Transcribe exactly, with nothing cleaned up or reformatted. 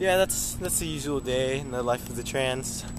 yeah, that's that's the usual day in the life of the trans.